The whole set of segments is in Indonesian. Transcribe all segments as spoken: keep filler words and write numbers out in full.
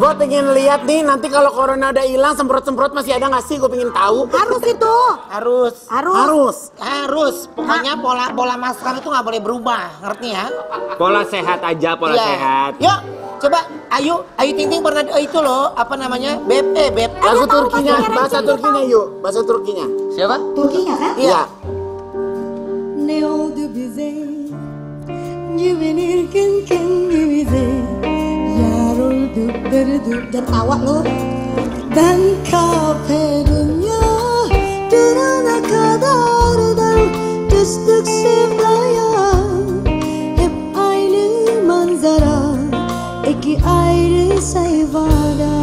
Gue pengen lihat nih nanti kalau corona udah hilang semprot-semprot masih ada nggak sih? Gue pengen tahu. Harus itu. Harus. Harus. Harus. Harus. Pokoknya pola pola masker itu nggak boleh berubah, ngerti ya? Pola sehat aja, pola Iya. sehat. Yuk, coba Ayu, Ayu Ting Ting pernah eh, itu loh, apa namanya? Beb, eh Beb. Lagu tahu Turkinya, bahasa bahasa Arab, Turkinya yuk, bahasa Turkinya. Siapa? Turkinya kan? Iya. Ne oldu bize güvenirken kendimize yar olduk durduk Jangan tawa lo. ben kahpe dünya durana kadar da düştük sevdaya hep aynı manzara iki ayrı sayfada.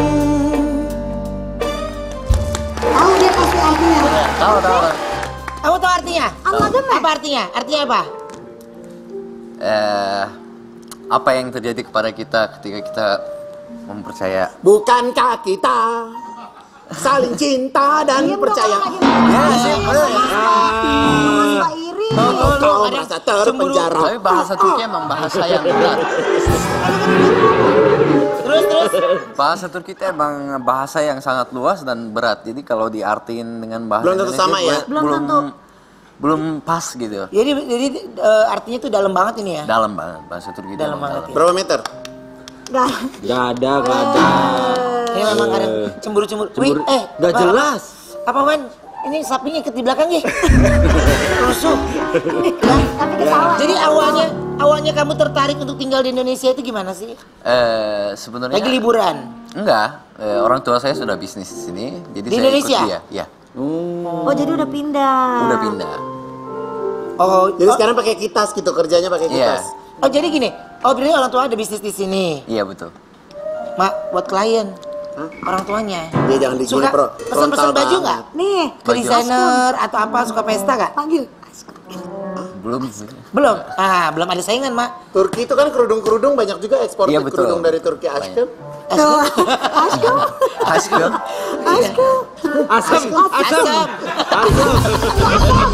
Tahu dia pasti artinya. Tahu, tahu. Kamu tahu artinya? Anladın mı? Apa artinya? Artinya apa? Eh, apa yang terjadi kepada kita ketika kita mempercaya? Bukankah kita saling cinta dan Diam dong, percaya? lagi Ya, sih. Suka iri. Kau merasa terpenjara. Tapi bahasa Turki emang bahasa yang berat. Terus terus. Bahasa Turki itu emang bahasa yang sangat luas dan berat. Jadi kalau diartiin dengan bahasa Belum tentu Indonesia, sama ya? belum Belum belum, tentu. belum pas gitu. Jadi jadi eh, artinya itu dalam banget ini ya. Dalam banget bahasa Turki. Dalam emang banget dalam. ya. Berapa meter? Gak. Gak ada, gak ada. Ini memang kadang cemburu-cemburu. Wih, Cemburu. eh, Gak apa- jelas. Apa Wan? Ini sapinya ikut di belakang ya? Rusuh. Tapi ketawa. Jadi awalnya awalnya kamu tertarik untuk tinggal di Indonesia itu gimana sih? Eh, sebenarnya Lagi liburan. enggak. Eh, orang tua saya sudah bisnis di sini, jadi Di saya Indonesia? ikut dia. Ya, Oh jadi udah pindah. udah pindah. Oh, Jadi oh, sekarang pakai kitas gitu, kerjanya pakai Iya. kitas. oh jadi gini. Oh berarti orang tua ada bisnis di sini. Iya betul. Mak, buat klien. Orang tuanya. Dia jangan digini Suka pro. pesan-pesan frontal baju banget. nggak? Nih. Ke desainer atau apa suka pesta nggak? Panggil. Belum sih. Belum. Ah, belum ada saingan, Mak. Turki itu kan kerudung-kerudung banyak juga ekspor Iya, betul. kerudung dari Turki. Ashkem. Tuh. Aşkım. Asyik. Aşkım. Asam, asam. Asam.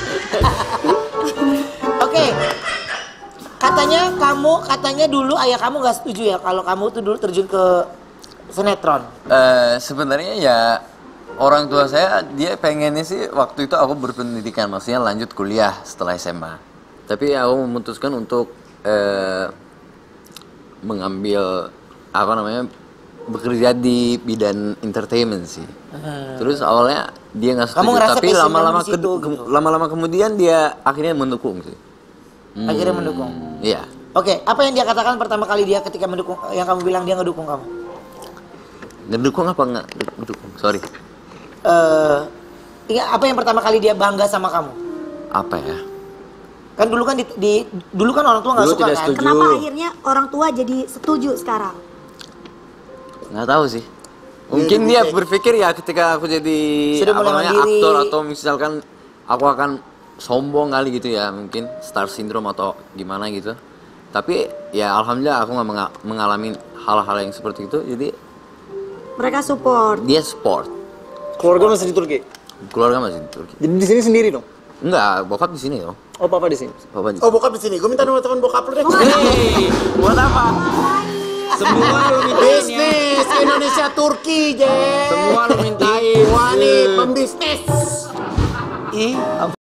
Oke. Katanya kamu, katanya dulu ayah kamu nggak setuju ya kalau kamu tuh dulu terjun ke sinetron. Eh, sebenarnya ya orang tua saya dia pengennya sih waktu itu aku berpendidikan, maksudnya lanjut kuliah setelah S M A. Tapi aku memutuskan untuk eh, mengambil apa namanya bekerja di bidang entertainment sih. Terus awalnya dia nggak Kamu setuju, ngerasa tapi passion lama-lama kamu di situ, ke- ke- gitu? lama-lama kemudian dia akhirnya mendukung sih. Akhirnya mendukung. Iya. Oke, apa yang dia katakan pertama kali dia ketika mendukung, yang kamu bilang dia ngedukung kamu? Ngedukung apa nggak ngedukung? Sorry. Eh, iya, apa yang pertama kali dia bangga sama kamu? Apa ya? Kan dulu kan di, di- dulu kan orang tua nggak Dulu suka tidak kan? setuju. Kenapa akhirnya orang tua jadi setuju sekarang? Nggak tahu sih. Mungkin dia berpikir ya ketika aku jadi Sudah apa mulai namanya mandiri. aktor atau misalkan aku akan sombong kali gitu ya, mungkin star syndrome atau gimana gitu. Tapi ya alhamdulillah aku nggak menga- mengalami hal-hal yang seperti itu. Jadi Mereka support. dia sport. Keluarga masih di Turki. Keluarga masih di Turki. Jadi di sini sendiri dong. Enggak, bokap di sini dong. Oh, papa di sini. Papa di Oh bokap di sini. Gue minta nomor teman bokap lu deh. Hei, buat apa? Semua lu mintain ya. Bisnis Indonesia Turki, Je. Semua lu mintain. Wah nih pembisnis. Ih,